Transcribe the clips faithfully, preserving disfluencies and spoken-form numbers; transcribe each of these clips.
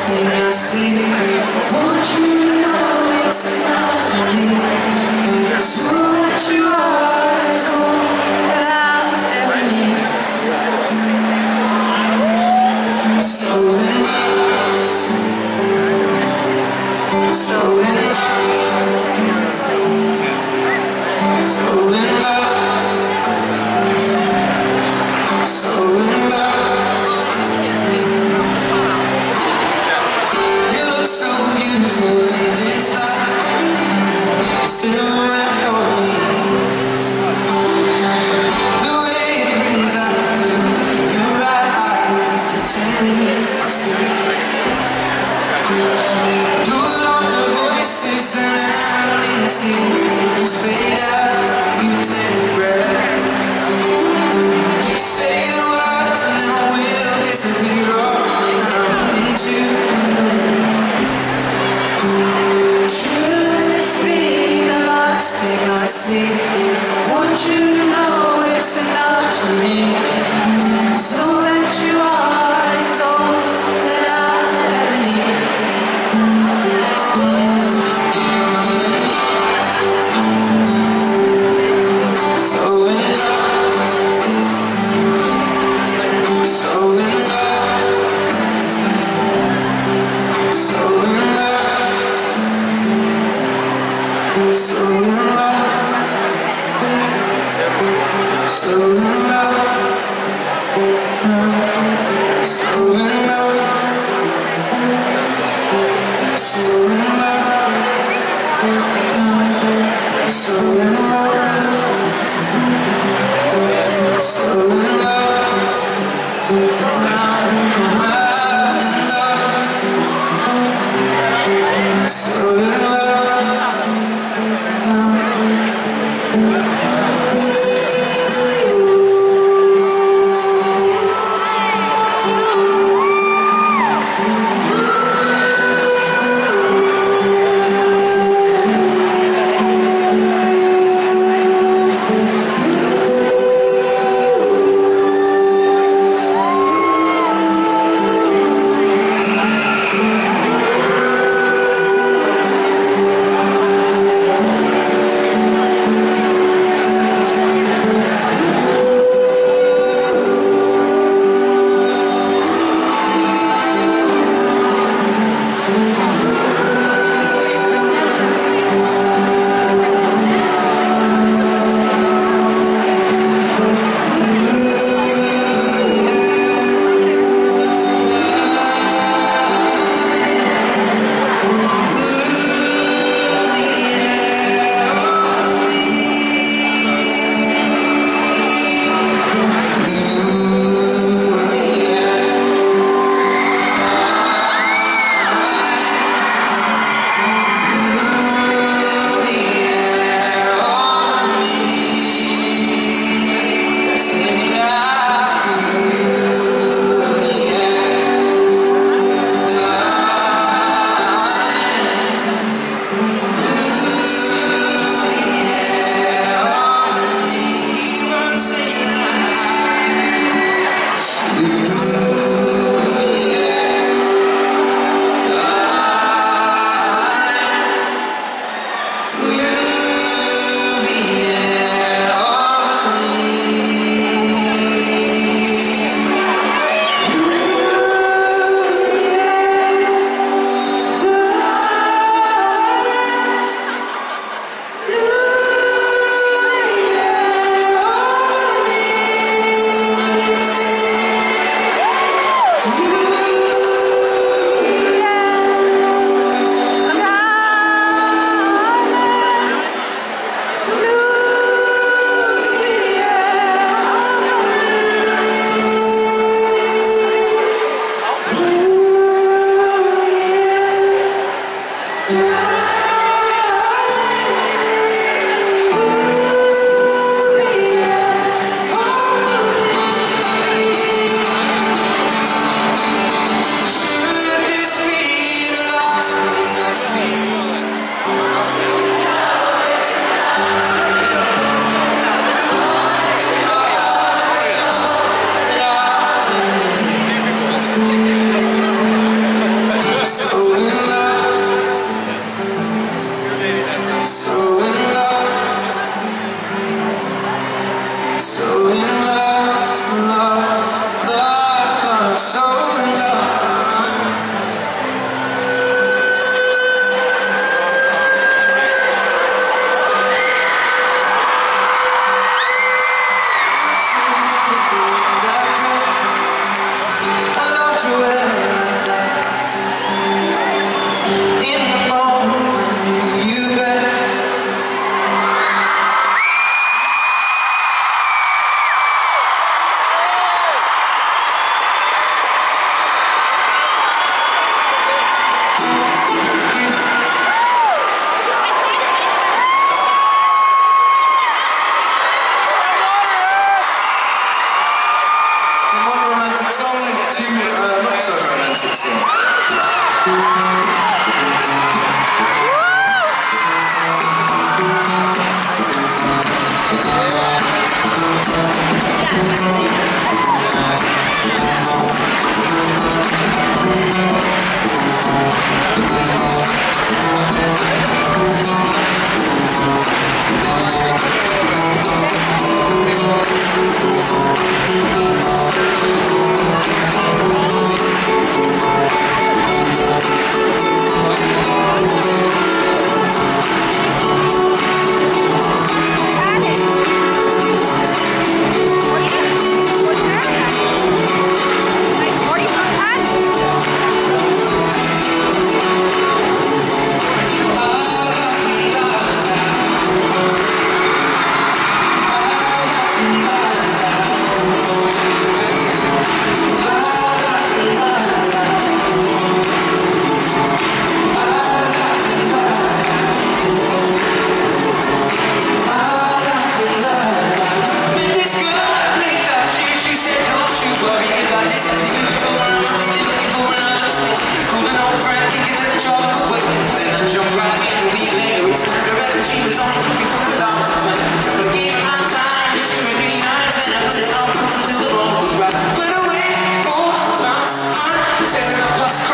thing I see. Won't you know it's enough for me? So what you are is all that I'll ever need. So in love, so in love, so in love, so in love. You look so beautiful in this light.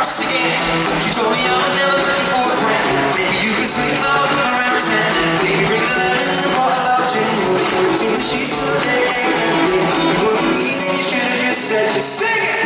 trust again. She told me I was never looking for a friend. Maybe you could swing my arm around his hand. Baby, bring the lemon and the bottle of gin. You're between the sheets till the day ain't ending. You wanted me, then you should have just said, just sing it.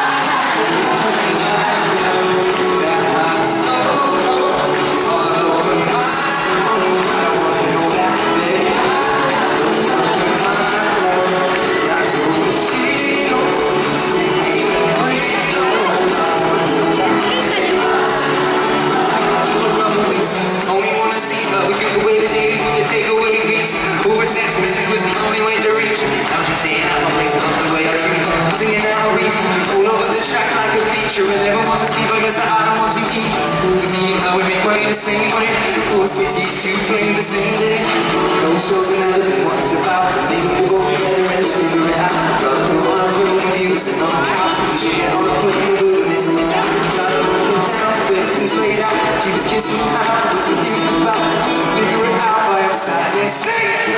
She never wants to sleep, I guess that I don't want to eat. With me and her, we make money the same way. Four cities, two planes the same day. No shows have never been what it's about. Maybe we'll go together and just figure it out. Gotta put on a room with you, sitting on the couch. We should get on the plane and do the middle of that. Gotta put it down, but everything's played out. She was kissing me out, we confused about. Figure it out by our side, then sing it.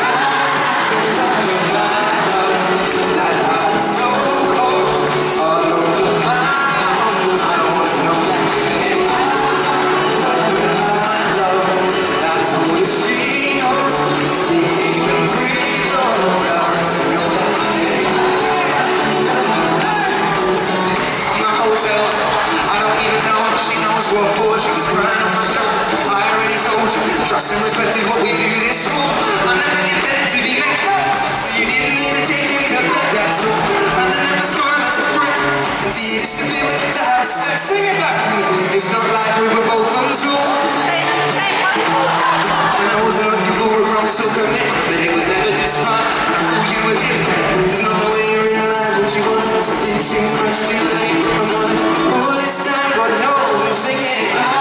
That heart's so cold, all over my. Trust and respect is what we do this for. I never intended to be next up. You didn't need to take me to bed, that's all. And I never saw him as a threat. And to you, simply with it to have sex. Sing it back to me. It's not like we were both on tour. And I wasn't looking for a promise or commitment, but it was never just fun. I knew you were different. There's no way you realize what you wanted. Something too much too late. I'm gonna all this time, God knows I'm singing.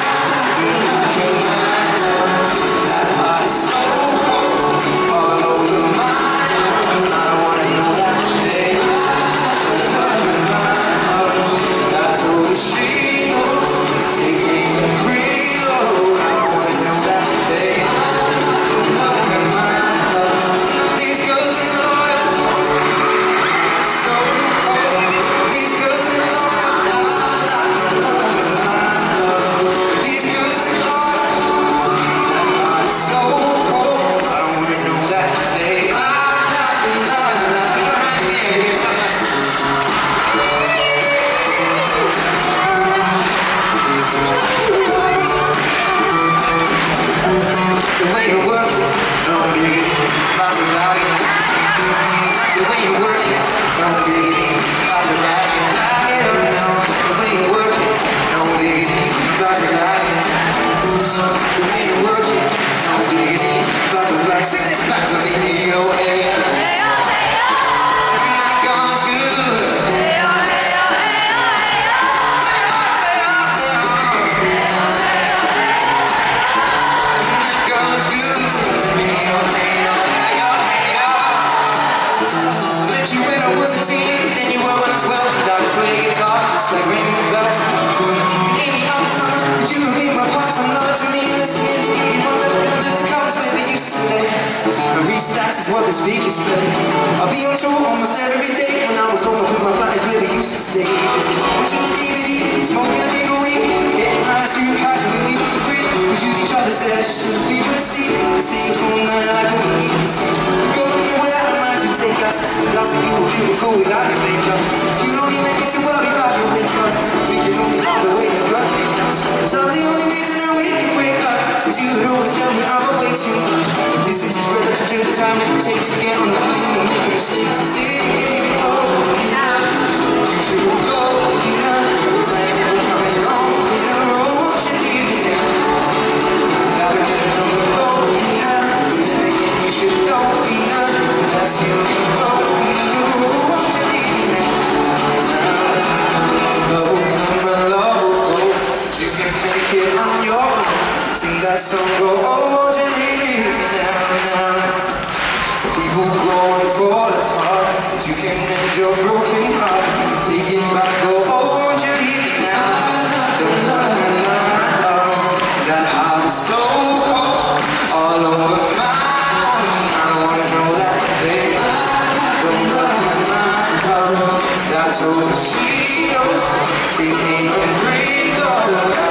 Is what the speakers play. I'll be on tour almost every day. When I was home, I put my flights where we used to stay. Just watching the D V D, smoking a big weed, getting high, super high, so we leave to breathe. We use each other's ashes for the people to see. And see you all night like what we eat. We go anywhere our minds would take us. Lots of you were beautiful without your makeup. You don't even get to worry about your weight, cause we can only love the way your blood made us. So the only reason that we can break up is you would always tell me I'm way too much. This is your brother to the time that it takes to get on the plane and make mistakes. And say it oh, Tina, you should go, Tina, cause I ain't never coming home in a row, won't you leave me now? Gotta get it on the road, Tina, but then again you should go, Tina, but that's the only road, Tina, won't you leave me now? Love will come and love will go, but you can make it on your own. Sing that song, go, oh, won't you leave me now, now? People grow and fall apart, but you can mend your broken heart. Take it back, go, oh, won't you leave me now? Don't love me now. That heart's so cold, all over my own. I don't wanna know that, babe. Don't love me now. That's all she knows. Take me and breathe. da, da.